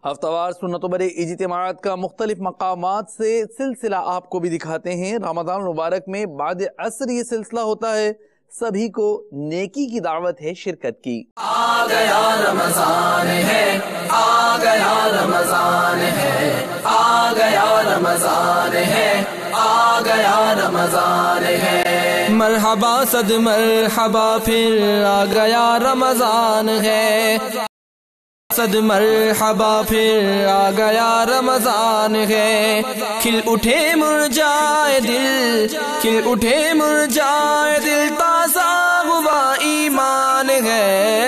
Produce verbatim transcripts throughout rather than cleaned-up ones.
ہفتوار سنت و برے اجتماعات کا مختلف مقامات سے سلسلہ آپ کو بھی دکھاتے ہیں۔ رمضان مبارک میں بعد عصر یہ سلسلہ ہوتا ہے، سبھی کو نیکی کی دعوت ہے شرکت کی۔ آ گیا رمضان ہے، آ گیا رمضان ہے، آ گیا رمضان ہے، آ گیا رمضان ہے، مرحبا صد مرحبا پھر آ گیا رمضان ہے، صد مرحبا پھر آ گیا رمضان ہے، کھل اٹھے مرجائے دل، کھل اٹھے مرجائے دل، تازہ ہوا ایمان ہے،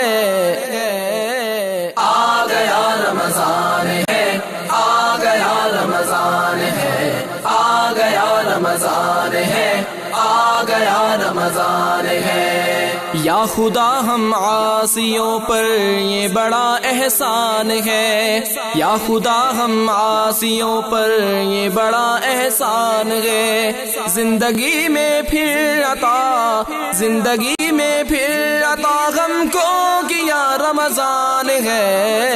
آ گیا رمضان ہے، آ گیا رمضان ہے، آ گیا رمضان ہے، آ گیا رمضان ہے، یا خدا ہم عاصیوں پر یہ بڑا احسان ہے، یا خدا ہم عاصیوں پر یہ بڑا احسان ہے، زندگی میں پھر عطا، زندگی میں پھر عطا ہم کو کیا رمضان ہے،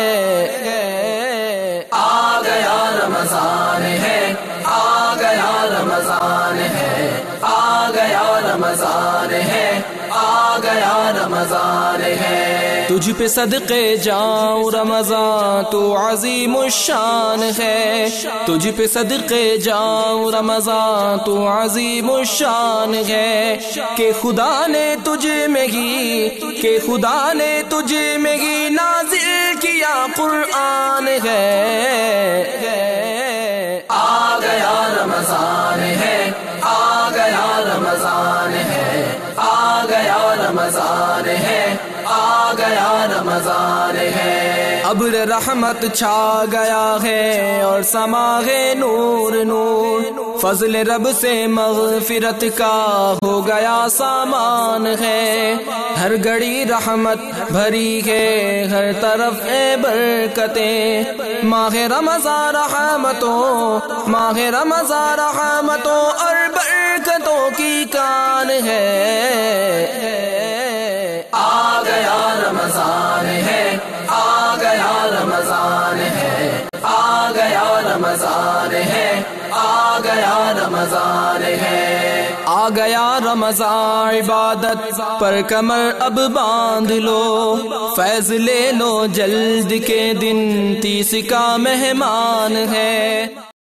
آ گیا رمضان ہے، آ گیا رمضان ہے، آ گیا رمضان ہے، آ گیا رمضان ہے، تجھ پہ صدقے جاؤں رمضان تو عظیم الشان ہے، تجھ پہ صدقے جاؤں رمضان تو عظیم الشان ہے، کہ خدا نے تجھ میں ہی، کہ خدا نے تجھ میں ہی نازل کیا قرآن ہے، آ گیا رمضان ہے، آ گیا رمضان ہے، آ گیا رمضان ہے، آ گیا رمضان ہے، ابر رحمت چھا گیا ہے اور سما ہے نور نور، فضل رب سے مغفرت کا ہو گیا سامان ہے، ہر گھڑی رحمت بھری ہے، ہر طرف ہے برکتیں، ماہ رمضان رحمتوں، ماہ رمضان رحمتوں اور برکتوں کی کان ہے، آ گیا رمضان ہے، آ گیا رمضان ہے، آ گیا رمضان ہے، آ گیا رمضان ہے، آ گیا رمضان، عبادت پر کمر اب باندھ لو، فیض لے لو، جلد کے دن تیس کا مہمان ہے۔